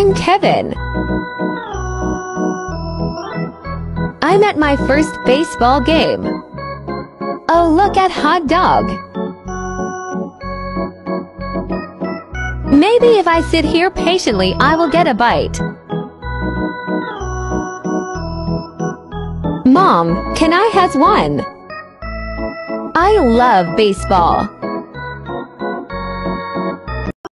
I'm Kevin. I'm at my first baseball game. Oh, look at hot dog. Maybe if I sit here patiently, I will get a bite. Mom, can I has one? I love baseball.